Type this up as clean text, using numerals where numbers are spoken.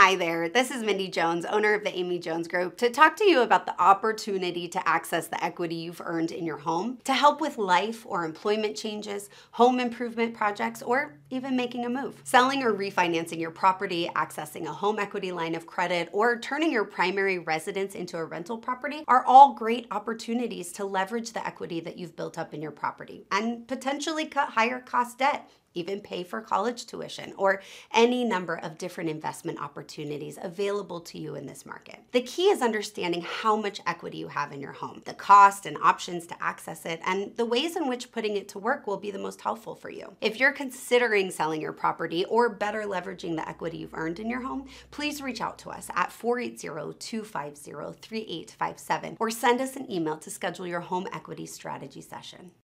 Hi there, this is Mindy Jones, owner of the Amy Jones Group, to talk to you about the opportunity to access the equity you've earned in your home to help with life or employment changes, home improvement projects, or even making a move. Selling or refinancing your property, accessing a home equity line of credit, or turning your primary residence into a rental property are all great opportunities to leverage the equity that you've built up in your property and potentially cut higher cost debt, even pay for college tuition, or any number of different investment opportunities available to you in this market. The key is understanding how much equity you have in your home, the cost and options to access it, and the ways in which putting it to work will be the most helpful for you. If you're considering selling your property or better leveraging the equity you've earned in your home, please reach out to us at 480-250-3857 or send us an email to schedule your home equity strategy session.